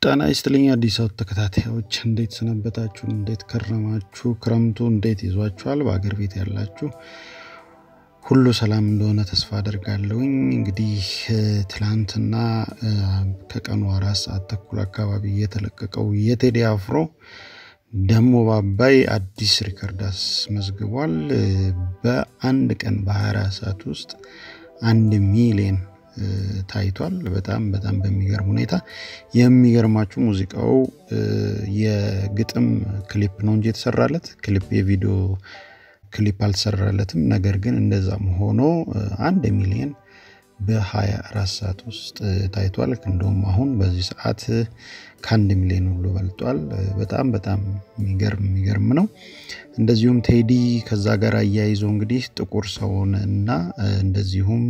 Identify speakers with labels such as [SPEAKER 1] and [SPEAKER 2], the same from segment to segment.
[SPEAKER 1] ጣና ይስጥልኝ አዲስ አበባ ተከታታዮች እንዴት ሰነበታችሁ እንዴት ከረማችሁ ክረምቱ እንዴት ይዟችኋል በአገር ቤት ያላችሁ ሁሉ ሰላም እንደሆነ ተስፋ አደርጋለሁኝ እንግዲህ ትላንትና ከቀኑ 4 ሰዓት ተኩል አካባቢ የተለቀቀው የቴዲ አፍሮ ደሞ ባባይ አዲስ ሪከርድ አስመዝግቧል በአንድ ቀን በ24 ሰዓት ውስጥ 1 ሚሊዮን ታይቷል በጣም በሚገርም ሁኔታ የሚገርማችሁ ሙዚቃው የግጥም ክሊፕ ነው እንጂ የተሰራለት ክሊፕ የቪዲዮ ክሊፕ አልተሰራለትም ነገር ግን እንደዛም ሆኖ 1 ሚሊዮን በ24 ሰዓት ውስጥ ታይቷል እንደውም አሁን በዚህ ሰዓት ከ1 ሚሊዮን ሁሉ በልጧል በጣም የሚገርም ነው እንደዚሁም ቴዲ ከዛ ጋር ያያይዞ እንግዲህ ጥቁር ሰውንና እንደዚሁም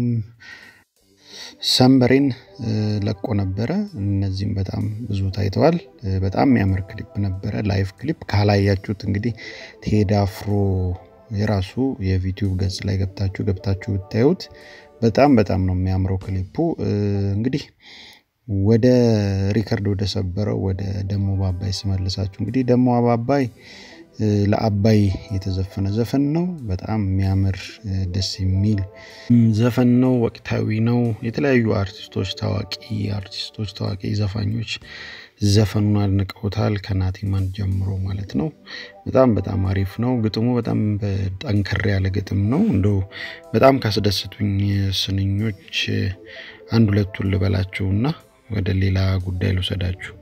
[SPEAKER 1] ሰምበሬን ለቆ ነበር እነዚህም በጣም ብዙ ታይተዋል በጣም የሚያምር ክሊፕ ነበር ላይቭ ክሊፕ ካላያችሁት እንግዲህ ቴዲ አፍሮ የራሱ የዩቲዩብ ገጽ ላይ ገብታችሁ ብታዩት በጣም ነው የሚያምረው ክሊፑ እንግዲህ ወደ ሪከርድ ወደ ሰበረው ወደ ደሞ ባባይ ስመልሳችሁ እንግዲህ ደሞ ባባይ ለአባይ የተዘፈነ ዘፈን ነው በጣም የሚያምር ደስ የሚል ዘፈን ነው ወቅታዊ ነው የተለያዩ አርቲስቶች ታዋቂ ዘፋኞች ዘፈኑን አድንቀውታል ከናቲማን ጀምሮ ማለት ነው በጣም አሪፍ ነው ግጥሙ በጣም ጠንከር ያለ ግጥም ነው እንደው በጣም ካስደስቱኝ ስንኞች አንድ ሁለቱን ልበላችሁና ወደ ሌላ ጉዳይ ልውሰዳችሁ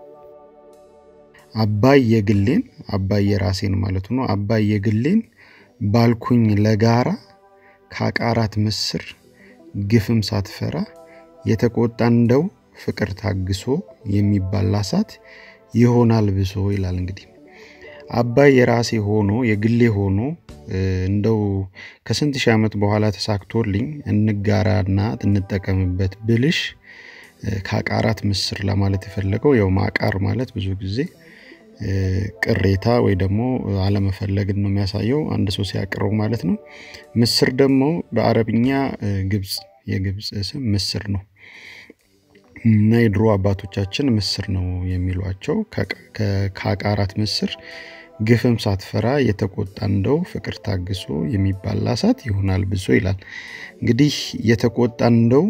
[SPEAKER 1] አባይ የግሌን አባይ የራሴን ማለት ነው አባይ የግሌን ባልኩኝ ለጋራ ካቃራት ምስር ግፍም ሳትፈራ የተቆጣ እንደው ፍቅር ታግሶ የሚባላሳት ይሆናል ብሶ ይላል እንግዲህ አባይ የራሴ ሆኖ የግሌ ሆኖ እንደው ከስንት ሺህ ዓመት በኋላ ተሳክቶልኝ እንጋራና እንጠቀምበት ብልሽ ካቃራት ምስር ለማለት የፈለገው ያው ማቃር ማለት ብዙ ጊዜ ቅሬታ ወይ ደግሞ አለመፈለግን ነው የሚያሳየው አንድ ሰው ሲያቀርው ማለት ነው ምስር ደግሞ በአረብኛ የግብጽ ስም ምስር ነው እና የድሮ አባቶቻችን ምስር ነው የሚሏቸው ከካቃራት ምስር ግፍም ሳትፈራ የተቆጣ እንደው ፍቅር ታግሶ የሚባላሳት ይሆናል ብሶ ይላል እንግዲህ የተቆጣ እንደው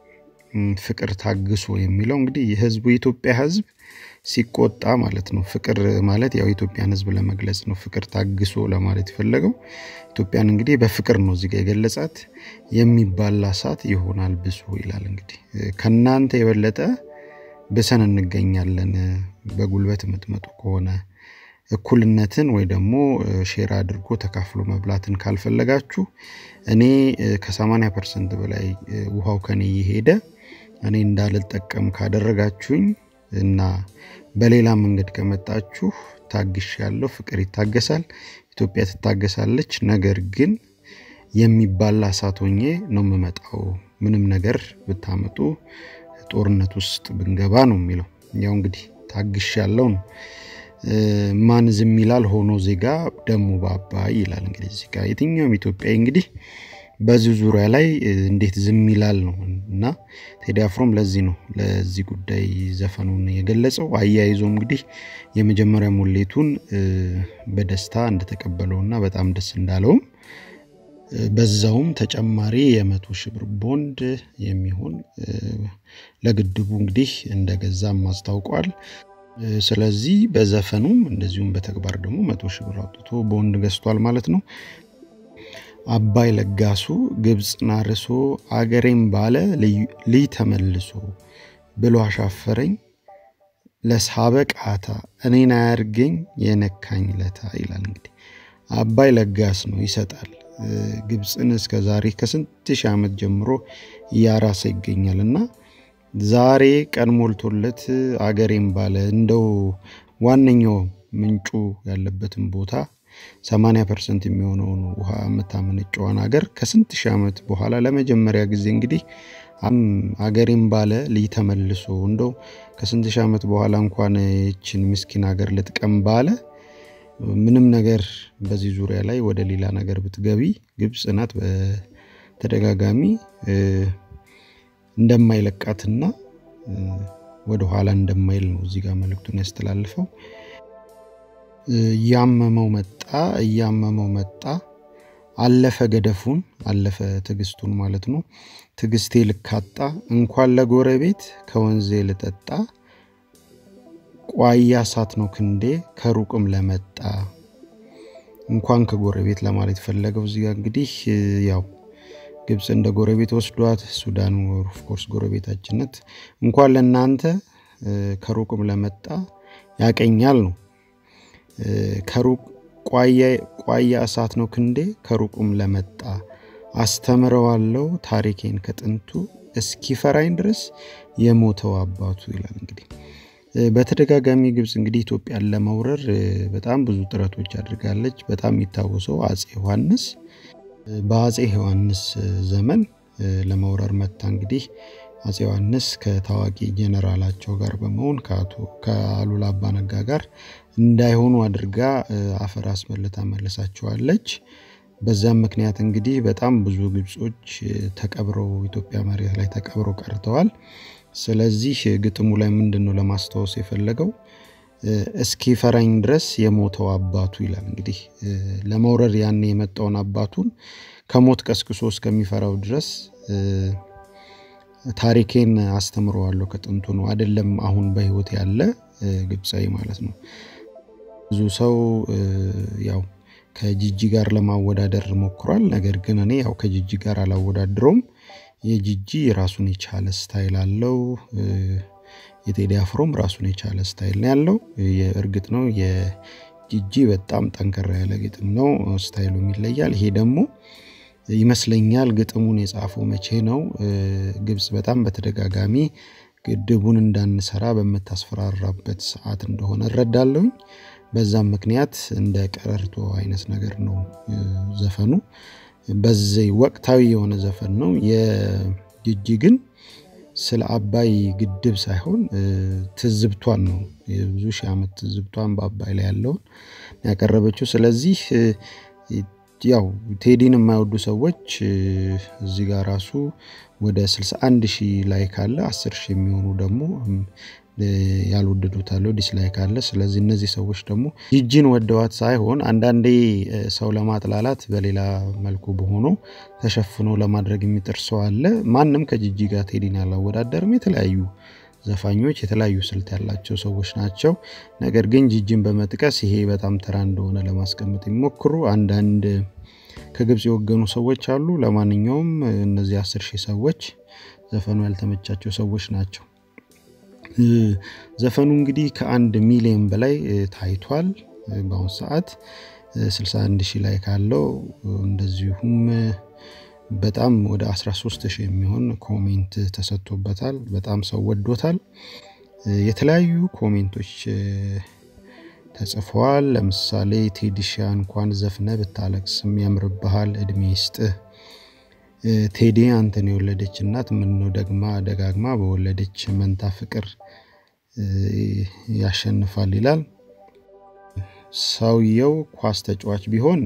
[SPEAKER 1] ፍቅር ታግሶ የሚለው እንግዲህ የህዝቡ የኢትዮጵያ ህዝብ ሲቆጣ ማለት ነው ፍቅር ማለት ያው ኢትዮጵያን ህዝብ ለመግለጽ ነው ፍቅር ታግሶ ለማለት ይፈልገው ኢትዮጵያን እንግዲህ በፍቅር ነው እዚህ ጋር የገለጻት የሚባላሳት ይሆናል ብሶ ይላል እንግዲህ ከናንተ የበለጠ በሰን እንገኛለን በጉልበት መጥመጡ ከሆነ እኩልነትን ወይ ደግሞ ሼር አድርጎ ተካፍሎ መብላትን ካልፈለጋችሁ እኔ ከ80% በላይ ውሃው ከኔ ይሄደ እኔ እንዳልጠቀም ካደረጋችሁኝ እና በሌላ መንገድ ከመጣችሁ ታግሻለሁ ፍቅር ይታገሳል ኢትዮጵያ ትታገሳለች ነገር ግን የሚባላሳቶኜ ነው መመጣው ምንም ነገር ብታመጡ ጦርነት ውስጥ ብንገባ ነው የሚለው ያው እንግዲህ ታግሻለሁ ነው ማን ዝም ይላል ሆኖ ዜጋ ደሞ ባባይ ይላል እንግዲህ እዚህ ጋር የትኛውም ኢትዮጵያዊ እንግዲህ በዚህ ዙሪያ ላይ እንዴት ዝም ይላል ነው እና ቴዲ አፍሮም ለዚህ ጉዳይ ዘፈኑን የገለጸው አያይዞም እንግዲህ የመጀመሪያ ሙሌቱን በደስታ እንደተቀበለውና በጣም ደስ እንዳለው በዛውም ተጨማሪ የ100,000 ብር ቦንድ የሚሆን ለግድቡ እንግዲህ እንደገዛም አስታውቋል ስለዚህ በዘፈኑም እንደዚሁም በተግባር ደግሞ 100,000 ብር አውጥቶ ቦንድ ገዝቷል ማለት ነው አባይ ለጋሱ ግብጽ ናርሶ አገሬም ባለ ልይ ተመልሶ ብሎ አሻፈረኝ ለሳበቃታ እኔና ያርገኝ የነካኝ ለታ ይላል እንግዲህ አባይ ለጋስ ነው ይሰጣል ግብጽን እስከዛሬ ከስንት ሺህ ዓመት ጀምሮ ያራሰ ይገኛልና ዛሬ ቀን ሞልቶለት አገሬም ባለ እንደው ዋነኛው ምንጩ ያለበትን ቦታ 80% የሚሆነው ውሃ መታመነጨዋን ሀገር ከስንት ሺህ ዓመት በኋላ ለመጀመሪያ ጊዜ እንግዲህ አገሬም ባለ ሊተመልሶ እንደው ከስንት ሺህ ዓመት በኋላ እንኳን እቺን ምስኪን ሀገር ልጥቀም ባለ ምንም ነገር በዚህ ዙሪያ ላይ ወደ ሌላ ነገር ብትገቢ ግብጽ ናት በተደጋጋሚ እንደማይለቃትና ወደ ኋላ እንደማይል ነው እዚህ ጋር መልእክቱን ያስተላልፈው ያመመው መጣ አለፈ ገደፉን አለፈ ትግስቱን ማለት ነው ትግስቴ ልካጣ እንኳን ለጎረቤት ከወንዜ ልጠጣ ቋያ ሳት ነው ክንዴ ከሩቅም ለመጣ እንኳን ከጎረቤት ለማለት ፈለገው እዚህ ጋር እንግዲህ ያው ግብጽ እንደ ጎረቤት ወስዷት ሱዳን ኦፍ ኮርስ ጎረቤታችነት እንኳን ለናንተ ከሩቅም ለመጣ ያቀኛል ነው ከሩቅ ቋያ እሳት ነው ክንዴ ከሩቅም ለመጣ አስተምረዋለው ታሪኬን ከጥንቱ እስኪፈራኝ ድረስ የሞተው አባቱ ይላል እንግዲህ በተደጋጋሚ ግብጽ እንግዲህ ኢትዮጵያን ለመውረር በጣም ብዙ ጥረቶች አድርጋለች በጣም የሚታወሰው አጼ ዮሐንስ በአጼ ዮሐንስ ዘመን ለመውረር መጣ እንግዲህ አጼ ዮሐንስ ከታዋቂ ጄኔራላቸው ጋር በመሆን ከአሉላ አባ ነጋ ጋር እንዳይሆኑ አድርጋ አፈር አስመልታ መለሳቸዋለች በዛም ምክንያት እንግዲህ በጣም ብዙ ግብጾች ተቀብረው ኢትዮጵያ መሬት ላይ ተቀብረው ቀርተዋል ስለዚህ ግጥሙ ላይ ምንድነው ለማስተዋወስ የፈለገው እስኪ ፈራኝ ድረስ የሞተው አባቱ ይላል እንግዲህ ለመውረር ያኔ የመጣውን አባቱን ከሞት ቀስቅሶ እስከሚፈራው ድረስ ታሪኬን አስተምረዋለሁ ከጥንቱ ነው አይደለም አሁን በህይወት ያለ ግብጻዊ ማለት ነው ብዙ ሰው ያው ከጂጂ ጋር ለማወዳደር ሞክሯል ነገር ግን እኔ ያው ከጂጂ ጋር አላወዳድሮም የጂጂ ራሱን የቻለ ስታይል አለው የቴዲ አፍሮም ራሱን የቻለ ስታይል ነው ያለው የእርግጥ ነው የጂጂ በጣም ጠንከራ ያለ ግጥም ነው ስታይሉ ይለያል ይሄ ደግሞ ይመስለኛል ግጥሙን የጻፈው መቼ ነው ግብጽ በጣም በተደጋጋሚ ግድቡን እንዳንሰራ በመታስፈራራበት ሰዓት እንደሆነ ረዳለሁኝ በዛም ምክንያት እንደ ቀረርቶ አይነት ነገር ነው ዘፈኑ በዚህ ወቅታዊ የሆነ ዘፈን ነው የጂጂ ግን ስለ አባይ ግድብ ሳይሆን ትዝብቷን ነው ብዙ ሺህ ዓመት ትዝብቷን በአባይ ላይ ያለው ያቀረበችው ስለዚህ ያው ቴዲን የማይወዱ ሰዎች እዚህ ጋር ራሱ ወደ 61000 ላይክ አለ 10000 የሚሆኑ ደግሞ ያልወደዱት አሉ ዲስላይክ አለ ስለዚህ እነዚህ ሰዎች ደግሞ ጂጂን ወደዋት ሳይሆን አንዳንዴ ሰው ለማጥላላት በሌላ መልኩ በሆኖ ተሸፍኖ ለማድረግ የሚጥርሰው አለ ማንንም ከጂጂ ጋር ቴዲን ያላወዳደርም የተለያዩ ዘፋኞች የተለያዩ ስልት ያላቸው ሰዎች ናቸው ነገር ግን ጂጂን በመጥቀስ ይሄ በጣም ተራ እንደሆነ ለማስቀመጥ ይሞክሩ አንዳንድ ከግብጽ የወገኑ ሰዎች አሉ ለማንኛውም እነዚህ 10000 ሰዎች ዘፈኑ ያልተመቻቸው ሰዎች ናቸው ዘፈኑ እንግዲህ ከ1 ሚሊዮን በላይ ታይቷል በአሁን ሰዓት 61000 ላይ ካለው እንደዚሁም በጣም ወደ 13000 የሚሆን ኮሜንት ተሰጥቶበታል በጣም ሰው ወዶታል የተለያዩ ኮሜንቶች ተጽፈዋል ለምሳሌ ቴዲሻ እንኳን ዘፍነ በታለቅስም ያምርብሃል እድሜ ይስጥ ቴዲ አንተን የወለደች እናት ምን ነው ደጋግማ በወለደች መንታ ፍቅር ያሸንፋል ይላል ሰውየው ኳስ ተጫዋች ቢሆን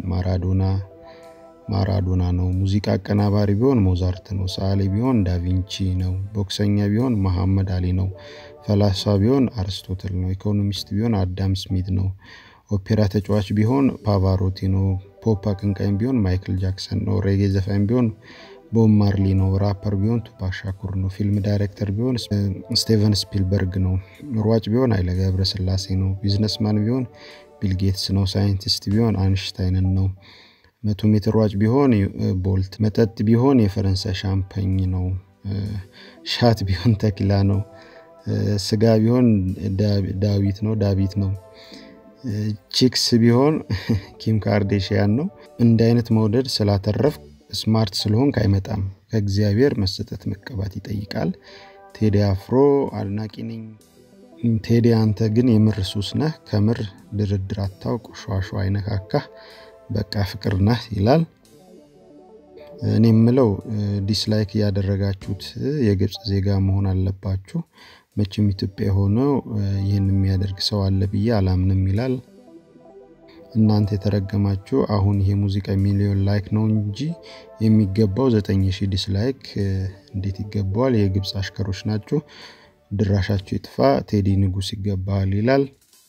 [SPEAKER 1] ማራዶና ነው ሙዚቃ አቀናባሪ ቢሆን ሞዛርት ነው ሳሊ ቢሆን ዳቪንቺ ነው ቦክሰኛ ቢሆን መሐመድ አሊ ነው ፈላስፋ ቢሆን አርስቶትል ነው ኢኮኖሚስት ቢሆን አዳም ስሚት ነው ኦፔራ ተጫዋች ቢሆን ፓቫሮቲ ነው ፖፕ አቀንቃኝ ቢሆን ማይክል ጃክሰን ነው ሬጌ ዘፋኝ ቢሆን ቦብ ማርሊ ነው ራፐር ቢሆን ቱፓክ ሻኩር ነው ፊልም ዳይሬክተር ቢሆን ስቲቨን ስፒልበርግ ነው ሯጭ ቢሆን ኃይለ ገብረስላሴ ነው ቢዝነስማን ቢሆን ቢል ጌትስ ነው ሳይንቲስት ቢሆን አንሽታይን ነው 100 ሜትር ሯጭ ቢሆን ቦልት መጠጥ ቢሆን የፈረንሳይ ሻምፓኝ ነው ሻት ቢሆን ተኪላ ነው ስጋ ቢሆን ዳዊት ነው ቺክስ ቢሆን ኪም ካርዴሺያን ነው እንደ አይነት መውደድ ስላተረፍ ስማርት ስለሆንክ አይመጣም ከእግዚአብሔር መሰጠት መቀባት ይጠይቃል ቴዲ አፍሮ አድናቂ ነኝ ቴዲ አንተ ግን የምርሱስ ነህ ከምር ድርድር አታውቅ ሸዋሸዋ አይነካካ በቃ ፍቅር ነህ ይላል እኔም ምለው ዲስላይክ ያደረጋችሁት የግብጽ ዜጋ መሆን አለባችሁ መቼም ኢትዮጵያ ሆኖ ይሄን የሚያደርግ ሰው አለ ብዬ አላምንም ይላል እናንተ የተረገማችሁ አሁን ይሄ ሙዚቃ ሚሊዮን ላይክ ነው እንጂ የሚገባው 9000 ዲስላይክ እንዴት ይገባዋል የግብጽ አሽከሮች ናቸው ድራሻቸው ይጥፋ ቴዲ ንጉስ ይገባል ይላል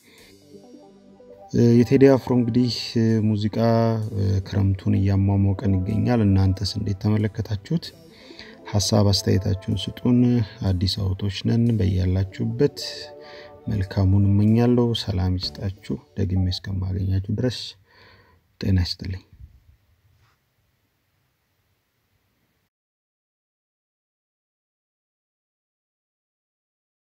[SPEAKER 1] የቴዲ አፍሮ እንግዲህ ሙዚቃ ክረምቱን ያሟሟቀን ይገኛል እናንተስ እንዴት ተመለከታችሁት ሐሳብ አስተያየታችሁን ስጡን አዲስ አውቶች ነን በእያላችሁበት መልካሙን እመኛለሁ ሰላም ይስጣችሁ ደግሜ እስከማገኛችሁ ድረስ ጤና ይስጥልኝ